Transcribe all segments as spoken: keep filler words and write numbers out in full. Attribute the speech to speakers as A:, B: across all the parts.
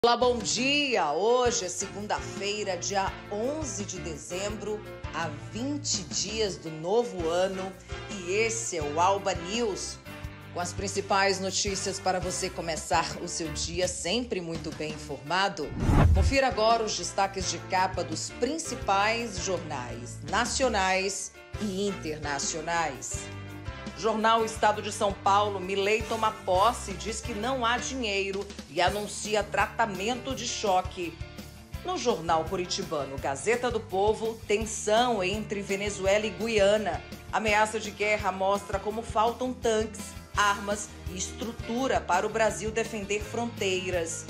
A: Olá, bom dia! Hoje é segunda-feira, dia onze de dezembro, há vinte dias do novo ano, e esse é o Alba News, com as principais notícias para você começar o seu dia sempre muito bem informado. Confira agora os destaques de capa dos principais jornais nacionais e internacionais. Jornal Estado de São Paulo, Milei toma posse e diz que não há dinheiro e anuncia tratamento de choque. No jornal curitibano Gazeta do Povo, tensão entre Venezuela e Guiana. Ameaça de guerra mostra como faltam tanques, armas e estrutura para o Brasil defender fronteiras.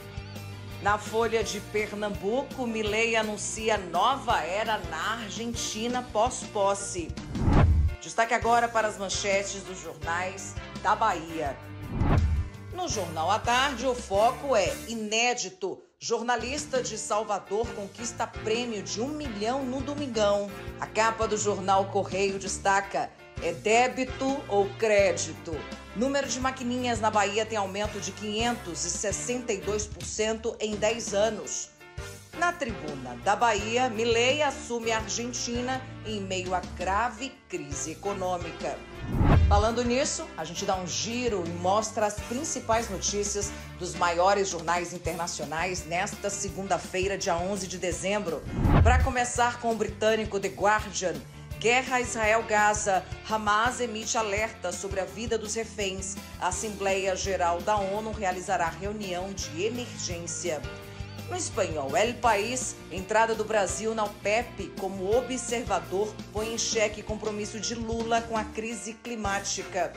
A: Na Folha de Pernambuco, Milei anuncia nova era na Argentina pós-posse. Destaque agora para as manchetes dos jornais da Bahia. No Jornal à Tarde, o foco é inédito. Jornalista de Salvador conquista prêmio de um milhão no Domingão. A capa do jornal Correio destaca: é débito ou crédito? Número de maquininhas na Bahia tem aumento de quinhentos e sessenta e dois por cento em dez anos. Na Tribuna da Bahia, Milei assume a Argentina em meio à grave crise econômica. Falando nisso, a gente dá um giro e mostra as principais notícias dos maiores jornais internacionais nesta segunda-feira, dia onze de dezembro. Para começar com o britânico The Guardian, guerra Israel-Gaza, Hamas emite alerta sobre a vida dos reféns. A Assembleia Geral da ONU realizará reunião de emergência. No espanhol, El País, entrada do Brasil na OPEP como observador põe em xeque compromisso de Lula com a crise climática.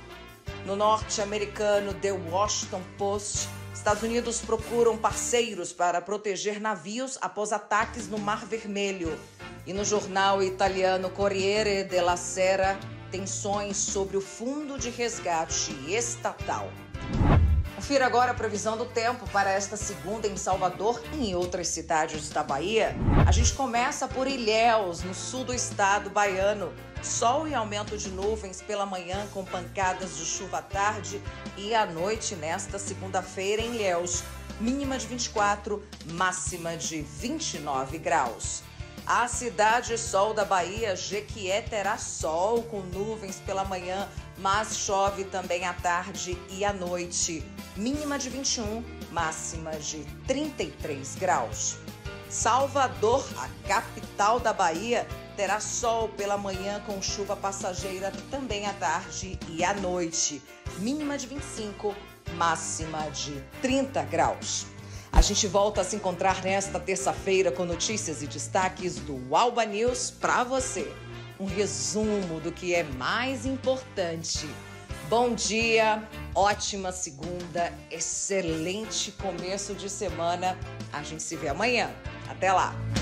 A: No norte-americano, The Washington Post, Estados Unidos procuram parceiros para proteger navios após ataques no Mar Vermelho. E no jornal italiano Corriere della Sera, tensões sobre o fundo de resgate estatal. Confira agora a previsão do tempo para esta segunda em Salvador e em outras cidades da Bahia. A gente começa por Ilhéus, no sul do estado baiano. Sol e aumento de nuvens pela manhã com pancadas de chuva à tarde e à noite nesta segunda-feira em Ilhéus. Mínima de vinte e quatro, máxima de vinte e nove graus. A cidade Sol da Bahia, Jequié, terá sol com nuvens pela manhã, mas chove também à tarde e à noite. Mínima de vinte e um, máxima de trinta e três graus. Salvador, a capital da Bahia, terá sol pela manhã com chuva passageira também à tarde e à noite. Mínima de vinte e cinco, máxima de trinta graus. A gente volta a se encontrar nesta terça-feira com notícias e destaques do Alba News para você. Um resumo do que é mais importante. Bom dia, ótima segunda, excelente começo de semana. A gente se vê amanhã. Até lá!